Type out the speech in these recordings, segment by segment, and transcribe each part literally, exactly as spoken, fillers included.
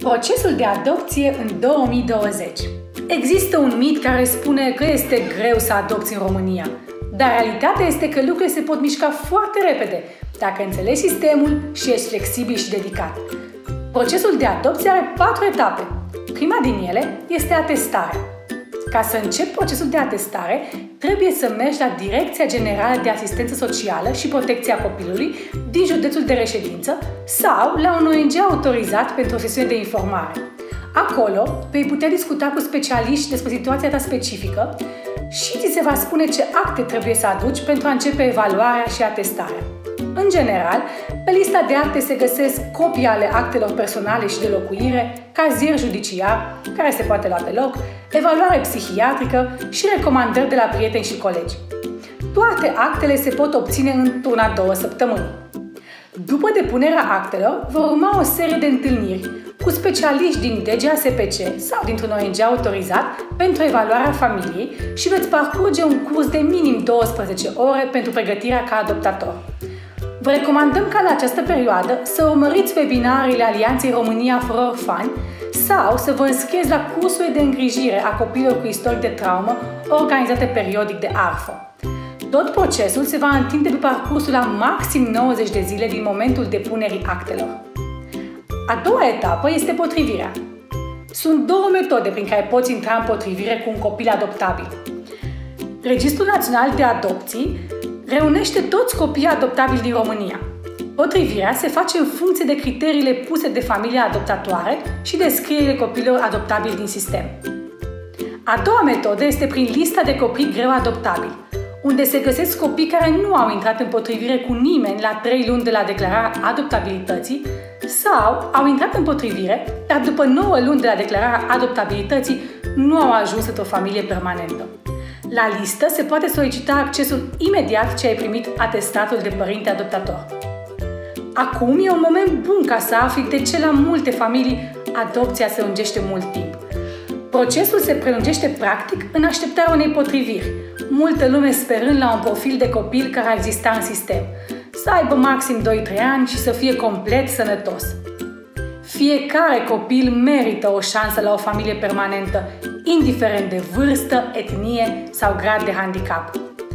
Procesul de adopție în două mii douăzeci. Există un mit care spune că este greu să adopți în România, dar realitatea este că lucrurile se pot mișca foarte repede dacă înțelegi sistemul și ești flexibil și dedicat. Procesul de adopție are patru etape. Prima din ele este atestarea. Ca să începi procesul de atestare, trebuie să mergi la Direcția Generală de Asistență Socială și Protecția Copilului din județul de reședință sau la un O N G autorizat pentru o sesiune de informare. Acolo vei putea discuta cu specialiști despre situația ta specifică și ți se va spune ce acte trebuie să aduci pentru a începe evaluarea și atestarea. În general, pe lista de acte se găsesc copii ale actelor personale și de locuire, cazier judiciar, care se poate lua pe loc, evaluare psihiatrică și recomandări de la prieteni și colegi. Toate actele se pot obține într-una două săptămâni. După depunerea actelor, vor urma o serie de întâlniri cu specialiști din D G A S P C sau dintr-un O N G autorizat pentru evaluarea familiei și veți parcurge un curs de minim douăsprezece ore pentru pregătirea ca adoptator. Vă recomandăm ca la această perioadă să urmăriți webinariile Alianței România for Orfani sau să vă înscrieți la cursurile de îngrijire a copiilor cu istoric de traumă organizate periodic de A R F O. Tot procesul se va întinde pe parcursul la maxim nouăzeci de zile din momentul depunerii actelor. A doua etapă este potrivirea. Sunt două metode prin care poți intra în potrivire cu un copil adoptabil. Registrul Național de Adopții reunește toți copiii adoptabili din România. Potrivirea se face în funcție de criteriile puse de familia adoptatoare și de scrierile copiilor adoptabili din sistem. A doua metodă este prin lista de copii greu adoptabili, unde se găsesc copii care nu au intrat în potrivire cu nimeni la trei luni de la declararea adoptabilității sau au intrat în potrivire, dar după nouă luni de la declararea adoptabilității nu au ajuns într-o familie permanentă. La listă se poate solicita accesul imediat ce ai primit atestatul de părinte adoptator. Acum e un moment bun ca să afli de ce la multe familii adopția se lungește mult timp. Procesul se prelungește practic în așteptarea unei potriviri, multă lume sperând la un profil de copil care ar exista în sistem, să aibă maxim doi trei ani și să fie complet sănătos. Fiecare copil merită o șansă la o familie permanentă, indiferent de vârstă, etnie sau grad de handicap.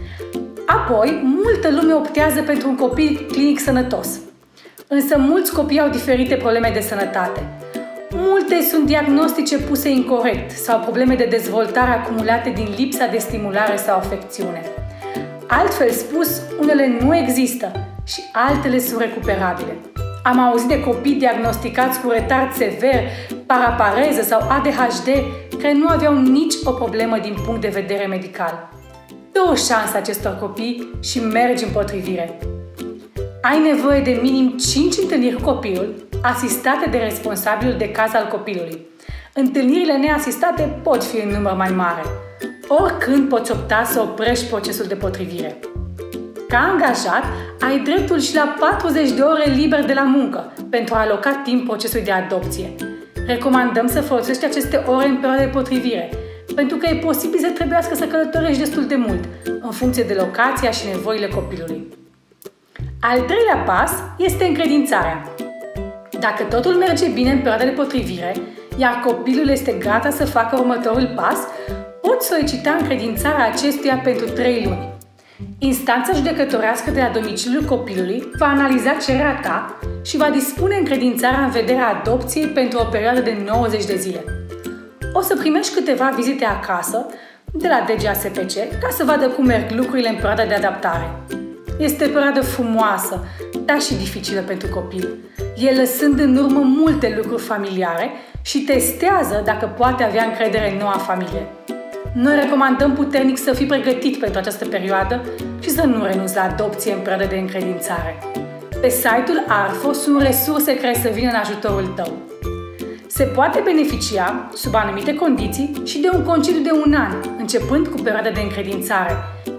Apoi, multă lume optează pentru un copil clinic sănătos. Însă mulți copii au diferite probleme de sănătate. Multe sunt diagnostice puse incorect sau probleme de dezvoltare acumulate din lipsa de stimulare sau afecțiune. Altfel spus, unele nu există și altele sunt recuperabile. Am auzit de copii diagnosticați cu retard sever, parapareză sau A D H D, care nu aveau nici o problemă din punct de vedere medical. Dă o șansă acestor copii și mergi în potrivire. Ai nevoie de minim cinci întâlniri cu copilul, asistate de responsabilul de caz al copilului. Întâlnirile neasistate pot fi în număr mai mare. Oricând poți opta să oprești procesul de potrivire. Ca angajat, ai dreptul și la patruzeci de ore liber de la muncă pentru a aloca timp procesului de adopție. Recomandăm să folosești aceste ore în perioada de potrivire, pentru că e posibil să trebuiască să călătorești destul de mult, în funcție de locația și nevoile copilului. Al treilea pas este încredințarea. Dacă totul merge bine în perioada de potrivire, iar copilul este gata să facă următorul pas, poți solicita încredințarea acestuia pentru trei luni. Instanța judecătorească de la domiciliul copilului va analiza cererea ta și va dispune încredințarea în vederea adopției pentru o perioadă de nouăzeci de zile. O să primești câteva vizite acasă de la D G A S P C ca să vadă cum merg lucrurile în perioada de adaptare. Este o perioadă frumoasă, dar și dificilă pentru copil, el lăsând în urmă multe lucruri familiare și testează dacă poate avea încredere în noua familie. Noi recomandăm puternic să fii pregătit pentru această perioadă și să nu renunți la adopție în perioada de încredințare. Pe site-ul A R F O sunt resurse care să vină în ajutorul tău. Se poate beneficia, sub anumite condiții, și de un concediu de un an, începând cu perioada de încredințare.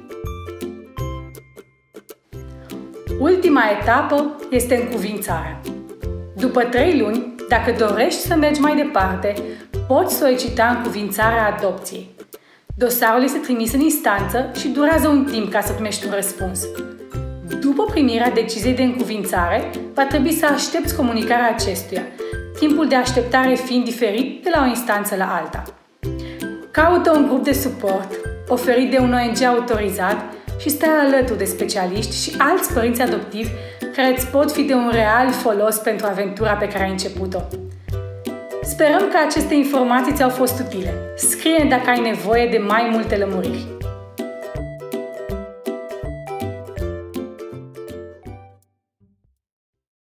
Ultima etapă este încuviințarea. După trei luni, dacă dorești să mergi mai departe, poți solicita încuviințarea adopției. Dosarul este trimis în instanță și durează un timp ca să primești un răspuns. După primirea deciziei de încuviințare, va trebui să aștepți comunicarea acestuia, timpul de așteptare fiind diferit de la o instanță la alta. Caută un grup de suport oferit de un O N G autorizat și stai alături de specialiști și alți părinți adoptivi care îți pot fi de un real folos pentru aventura pe care ai început-o. Sperăm că aceste informații ți-au fost utile. Scrie-ne dacă ai nevoie de mai multe lămuriri.